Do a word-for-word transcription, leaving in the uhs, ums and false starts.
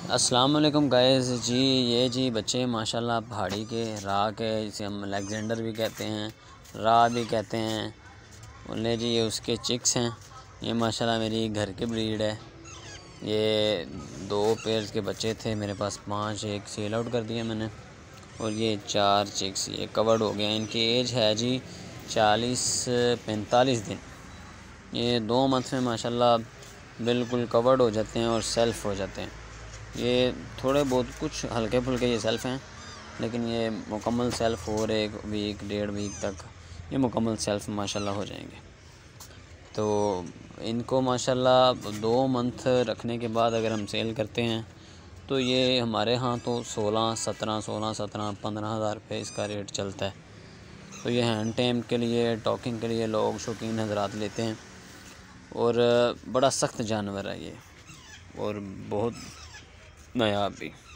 अस्सलाम वालेकुम गाइस जी। ये जी बच्चे माशाल्लाह पहाड़ी के रा के, जिसे हम अलेक्जेंडर भी कहते हैं, रा भी कहते हैं। बोले जी ये उसके चिक्स हैं। ये माशाल्लाह मेरी घर की ब्रीड है। ये दो पेयर्स के बच्चे थे मेरे पास, पांच एक सेल आउट कर दिया मैंने, और ये चार चिक्स ये कवर्ड हो गया। इनकी एज है जी चालीस पैंतालीस दिन। ये दो मंथ में माशाल्लाह बिल्कुल कवर्ड हो जाते हैं और सेल्फ़ हो जाते हैं। ये थोड़े बहुत कुछ हल्के फुल्के ये सेल्फ़ हैं, लेकिन ये मुकम्मल सेल्फ़ और एक वीक डेढ़ वीक तक ये मुकम्मल सेल्फ़ माशाल्लाह हो जाएंगे। तो इनको माशाल्लाह दो मंथ रखने के बाद अगर हम सेल करते हैं तो ये हमारे यहाँ तो सोलह सत्रह सोलह सत्रह पंद्रह हज़ार रुपये इसका रेट चलता है। तो ये हैंड टेम के लिए, टॉकिंग के लिए लोग शौकीन हज़रात लेते हैं, और बड़ा सख्त जानवर है ये, और बहुत नायाब भी।